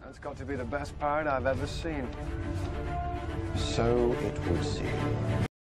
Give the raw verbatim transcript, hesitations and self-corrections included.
That's got to be the best parrot I've ever seen. So it would seem.